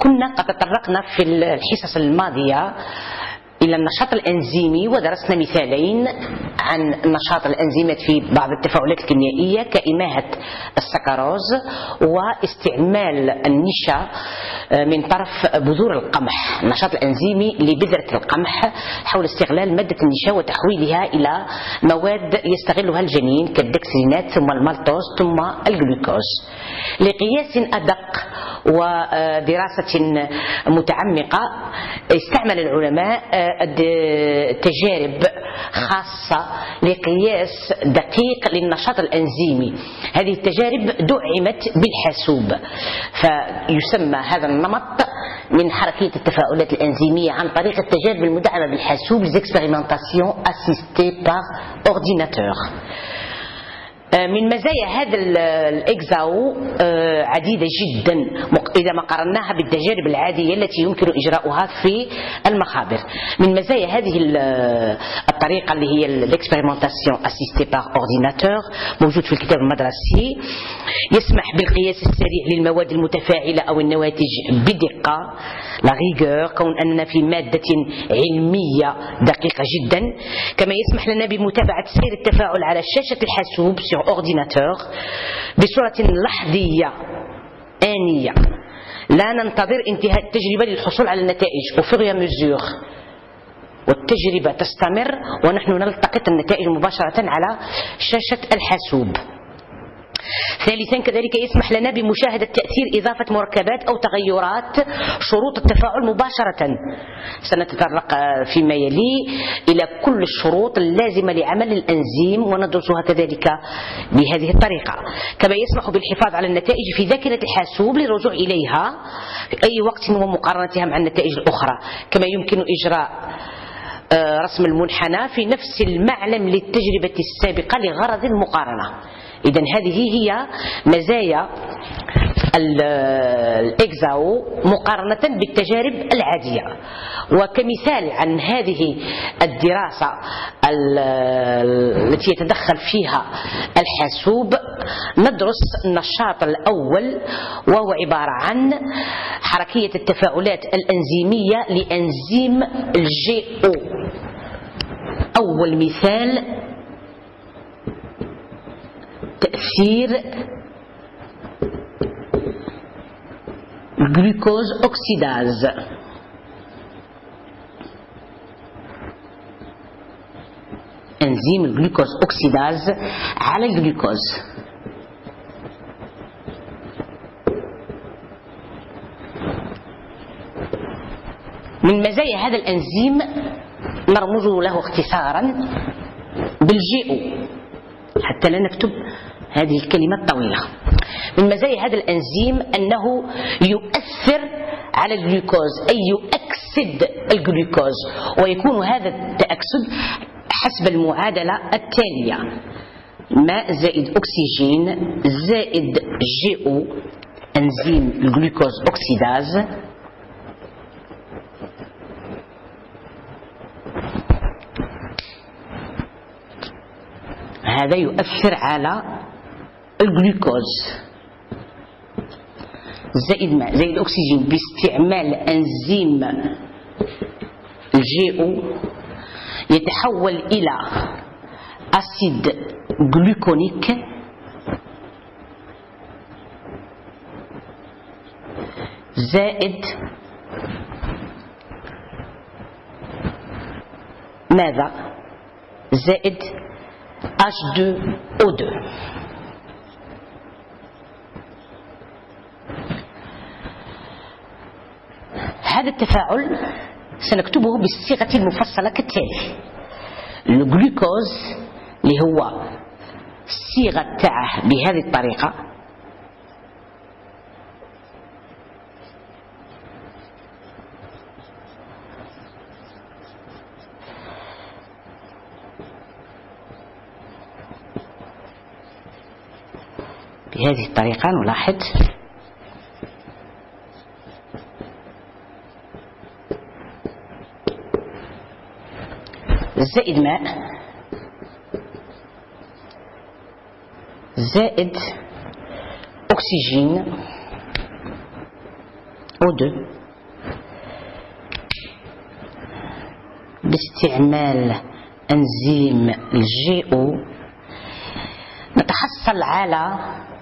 كنا قد تطرقنا في الحصص الماضية إلى النشاط الأنزيمي ودرسنا مثالين عن نشاط الأنزيمات في بعض التفاعلات الكيميائية كإماهة السكروز واستعمال النشا من طرف بذور القمح، النشاط الأنزيمي لبذرة القمح حول استغلال مادة النشا وتحويلها إلى مواد يستغلها الجنين كالدكسينات ثم المالتوز ثم الجلوكوز. لقياس أدق ودراسة متعمقة استعمل العلماء تجارب خاصة لقياس دقيق للنشاط الأنزيمي. هذه التجارب دعمت بالحاسوب، فيسمى هذا النمط من حركية التفاعلات الأنزيمية عن طريق التجارب المدعمة بالحاسوب les expérimentations assistées par ordinateur. من مزايا هذا الإكزاو عديدة جدا إذا ما قارناها بالتجارب العادية التي يمكن إجراؤها في المخابر. من مزايا هذه الطريقة اللي هي الإكسبيريمونتاسيون أسيستي بار أورديناتور موجود في الكتاب المدرسي، يسمح بالقياس السريع للمواد المتفاعلة أو النواتج بدقة لا ريغور، كون أننا في مادة علمية دقيقة جدا. كما يسمح لنا بمتابعة سير التفاعل على شاشة الحاسوب sur ordinateur بصورة لحظية آنية، لا ننتظر انتهاء التجربة للحصول على النتائج au fur et à mesure، والتجربة تستمر ونحن نلتقط النتائج مباشرة على شاشة الحاسوب. ثالثا كذلك يسمح لنا بمشاهدة تأثير إضافة مركبات أو تغيرات شروط التفاعل مباشرة. سنتطرق فيما يلي إلى كل الشروط اللازمة لعمل الأنزيم وندرسها كذلك بهذه الطريقة. كما يسمح بالحفاظ على النتائج في ذاكرة الحاسوب للرجوع إليها في أي وقت ومقارنتها مع النتائج الأخرى. كما يمكن إجراء رسم المنحنى في نفس المعلم للتجربة السابقة لغرض المقارنة. إذن هذه هي مزايا الإكزاو مقارنة بالتجارب العادية. وكمثال عن هذه الدراسة التي يتدخل فيها الحاسوب ندرس النشاط الأول، وهو عبارة عن حركية التفاعلات الأنزيمية لأنزيم الجي أو. أول مثال تأثير الجلوكوز أوكسيداز. أنزيم الجلوكوز أوكسيداز على الجلوكوز. من مزايا هذا الأنزيم نرمز له اختصارا بالجي أو حتى لا نكتب هذه الكلمة الطويلة. من مزايا هذا الأنزيم أنه يؤثر على الجلوكوز أي يؤكسد الجلوكوز، ويكون هذا التأكسد حسب المعادلة التالية: ماء زائد أكسجين زائد جي أو أنزيم الجلوكوز أوكسيداز هذا يؤثر على الجلوكوز زائد ماء زائد أكسجين باستعمال أنزيم الجي أو يتحول إلى أسيد جلوكونيك زائد ماذا؟ زائد H2O2. هذا التفاعل سنكتبه بالصيغة المفصلة كالتالي: الجلوكوز اللي هو الصيغة تاعه بهذه الطريقة بهذه الطريقة. نلاحظ زائد ماء زائد أكسجين O2 باستعمال أنزيم الجي نتحصل على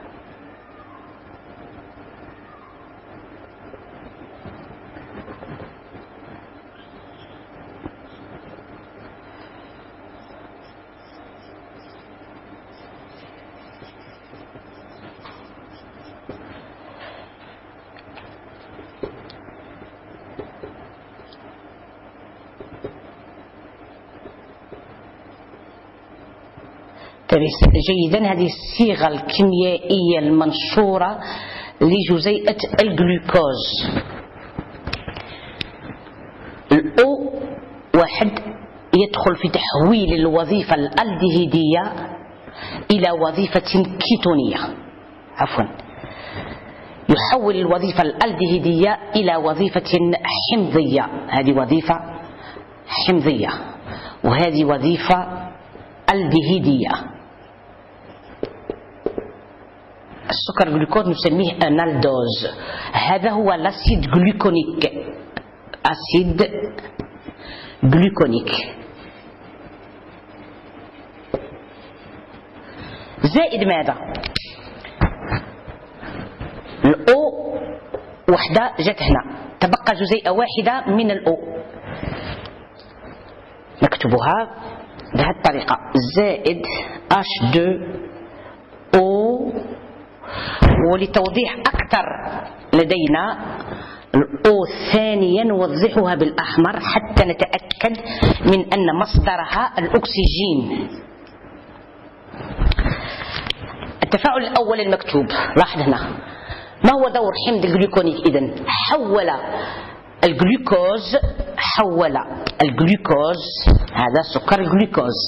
جيدا هذه الصيغة الكيميائية المنشورة لجزيئة الجلوكوز. الأو واحد يدخل في تحويل الوظيفة الألدهيدية إلى وظيفة كيتونية، يحول الوظيفة الألدهيدية إلى وظيفة حمضية. هذه وظيفة حمضية وهذه وظيفة ألدهيدية. السكر جلوكوز نسميه أنالدوز. هذا هو الأسيد جلوكونيك، أسيد جلوكونيك. زائد ماذا؟ الأو وحدة جت هنا، تبقى جزيئة واحدة من الأو، نكتبها بهذه الطريقة زائد H2O. ولتوضيح أكثر لدينا الأو ثانيا نوضحها بالأحمر حتى نتأكد من أن مصدرها الأكسجين. التفاعل الأول المكتوب، لاحظ هنا ما هو دور حمض الجلوكونيك؟ إذن حول الجلوكوز، هذا سكر الجلوكوز،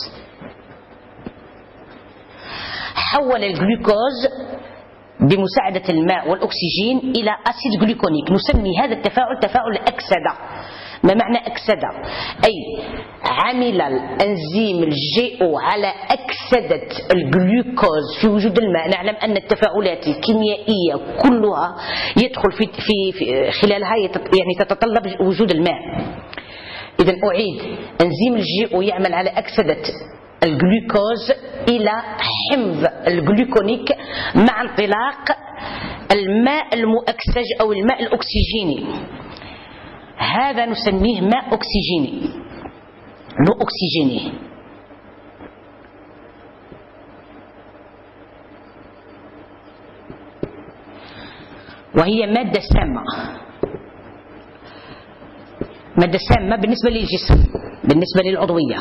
حول الجلوكوز بمساعدة الماء والأكسجين إلى أسيد جلوكونيك. نسمي هذا التفاعل تفاعل أكسدة. ما معنى أكسدة؟ أي عمل الأنزيم الجي على أكسدة الجلوكوز في وجود الماء. نعلم أن التفاعلات الكيميائية كلها يدخل في خلالها يعني تتطلب وجود الماء. إذن أعيد، أنزيم الجي يعمل على أكسدة الجلوكوز إلى حمض الجلوكونيك مع انطلاق الماء المؤكسج أو الماء الأكسجيني. هذا نسميه ماء أكسجيني، لو أكسجيني. وهي مادة سامة، مادة سامة بالنسبة للجسم، بالنسبة للعضوية.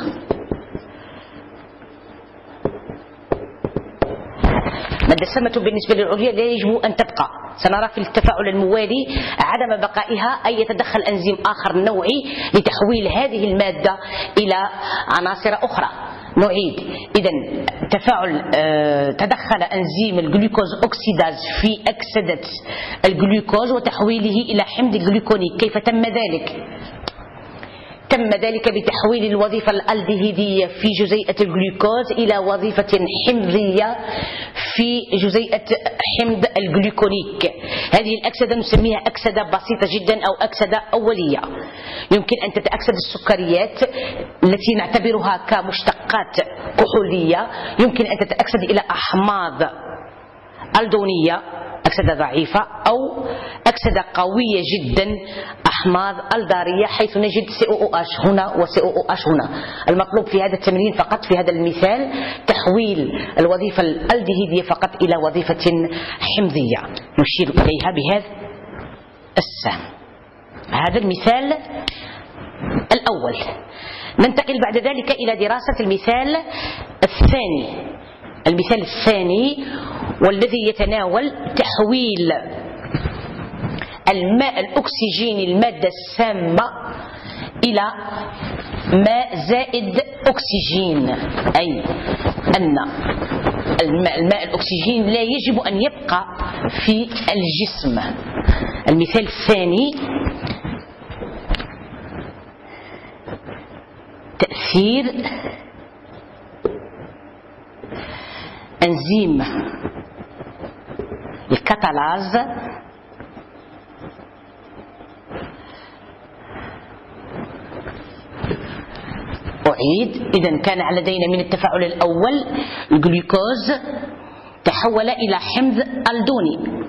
مادة سامة بالنسبة للعضوية لا يجب أن تبقى. سنرى في التفاعل الموالي عدم بقائها، أي يتدخل أنزيم آخر نوعي لتحويل هذه المادة إلى عناصر أخرى. نعيد، إذن تفاعل تدخل أنزيم الجلوكوز أكسيداز في أكسدة الجلوكوز وتحويله إلى حمض الجلوكونيك. كيف تم ذلك؟ تم ذلك بتحويل الوظيفة الألدهيدية في جزيئة الجلوكوز إلى وظيفة حمضية في جزيئة حمض الجلوكونيك. هذه الأكسدة نسميها أكسدة بسيطة جدا أو أكسدة أولية. يمكن أن تتأكسد السكريات التي نعتبرها كمشتقات كحولية، يمكن أن تتأكسد إلى أحماض ألدونية، أكسدة ضعيفة، أو أكسدة قوية جدا، أحماض ألدارية، حيث نجد COOH هنا و COOH هنا. المطلوب في هذا التمرين فقط، في هذا المثال، تحويل الوظيفة الألدهيدية فقط إلى وظيفة حمضية نشير إليها بهذا السهم. هذا المثال الأول. ننتقل بعد ذلك إلى دراسة المثال الثاني. المثال الثاني والذي يتناول تحويل الماء الأكسجيني المادة السامة إلى ماء زائد أكسجين، أي أن الماء الأكسجين لا يجب أن يبقى في الجسم. المثال الثاني، تأثير أنزيم الكاتالاز أعيد. إذن كان لدينا من التفاعل الأول الجلوكوز تحول إلى حمض ألدوني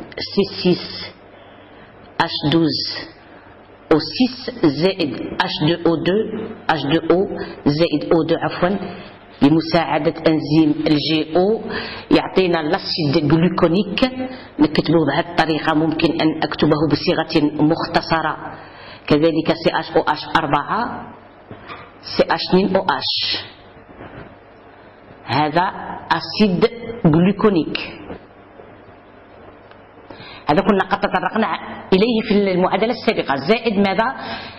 C6H12O6 زائد H2O زائد O2 عفوا بمساعدة أنزيم الجي يعطينا لاسيد جلوكونيك. نكتبه بهذه الطريقة، ممكن أن أكتبه بصيغة مختصرة كذلك CHOH4 CH2OH. هذا أسيد جلوكونيك. هذا كنا قد تطرقنا إليه في المعادلة السابقة. زائد ماذا؟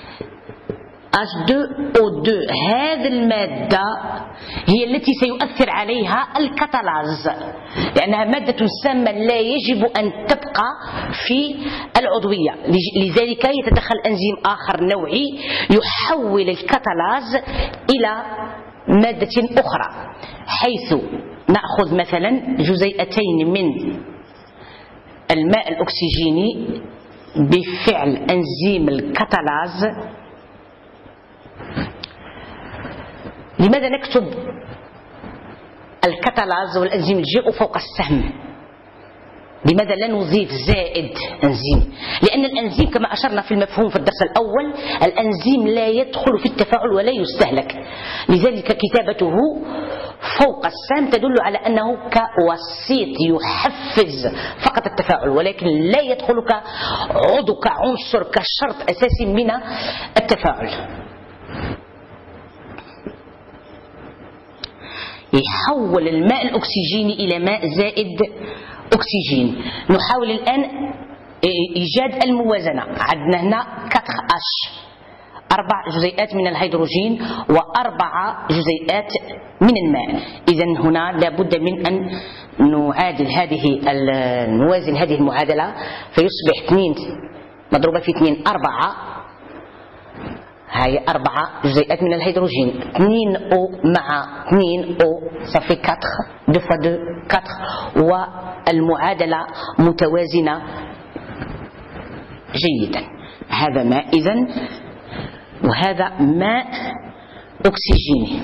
H2O2. هذه المادة هي التي سيؤثر عليها الكتالاز، لأنها مادة سامة لا يجب أن تبقى في العضوية، لذلك يتدخل أنزيم آخر نوعي يحول الكتالاز إلى مادة أخرى، حيث نأخذ مثلا جزيئتين من الماء الأكسجيني بفعل أنزيم الكتالاز. لماذا نكتب الكتالاز والأنزيم الجي فوق السهم؟ لماذا لا نضيف زائد أنزيم؟ لأن الأنزيم كما أشرنا في المفهوم في الدرس الأول، الأنزيم لا يدخل في التفاعل ولا يستهلك، لذلك كتابته فوق السهم تدل على أنه كوسيط يحفز فقط التفاعل، ولكن لا يدخل كعضو كعنصر كشرط أساسي من التفاعل. يحول الماء الأكسجيني إلى ماء زائد أكسجين. نحاول الآن إيجاد الموازنة. عندنا هنا 4H، 4 جزيئات من الهيدروجين و4 جزيئات من الماء. إذن هنا لابد من أن نوازن هذه المعادلة، فيصبح 2 مضروبة في 2 4. هاي 4 جزيئات من الهيدروجين، 2O مع 2O صافي 4، 2 fois 2 4، والمعادلة متوازنة جيدا. هذا ماء إذن، وهذا ماء أكسجيني.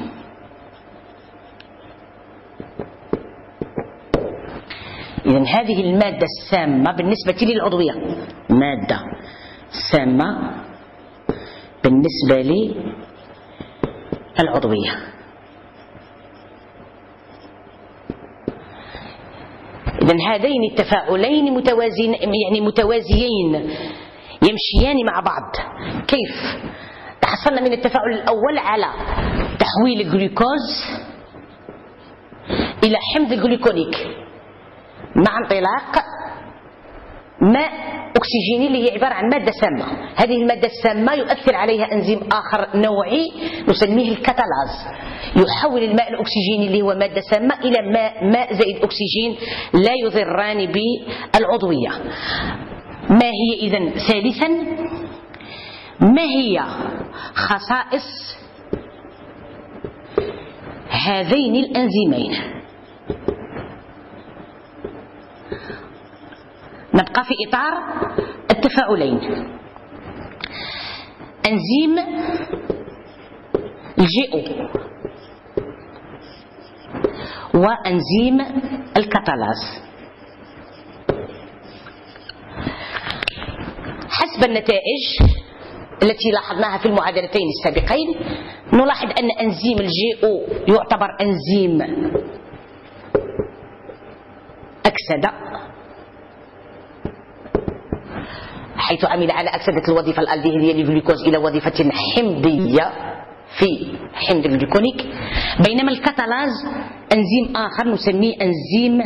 إذن هذه المادة السامة بالنسبة للعضوية، مادة سامة بالنسبة للعضوية. إذن هذين التفاعلين متوازيين يمشيان مع بعض. كيف؟ تحصلنا من التفاعل الأول على تحويل الجلوكوز إلى حمض جلوكونيك مع انطلاق ماء أكسجيني اللي هي عبارة عن مادة سامة. هذه المادة السامة يؤثر عليها أنزيم آخر نوعي نسميه الكتالاز، يحول الماء الأكسجيني اللي هو مادة سامة إلى ماء زائد أكسجين لا يضران بالعضوية. ما هي إذن ثالثا؟ ما هي خصائص هذين الأنزيمين؟ نبقى في إطار التفاعلين. أنزيم الجي وأنزيم الكتالاز. حسب النتائج التي لاحظناها في المعادلتين السابقين، نلاحظ أن أنزيم الجي يعتبر أنزيم أكسدة، حيث عمل على أكسدة الوظيفة الألديهيدية للجلوكوز إلى وظيفة حمضية في حمض الجلوكونيك، بينما الكتالاز أنزيم آخر نسميه أنزيم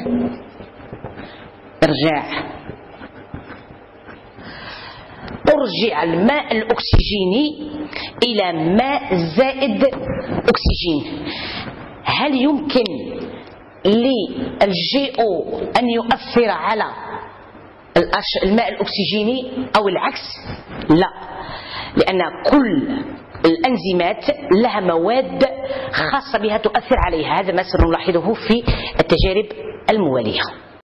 إرجاع. أرجع الماء الأكسجيني إلى ماء زائد أكسجين. هل يمكن للجي أن يؤثر على الماء الأكسجيني أو العكس؟ لا، لأن كل الأنزيمات لها مواد خاصة بها تؤثر عليها. هذا ما سنلاحظه في التجارب الموالية.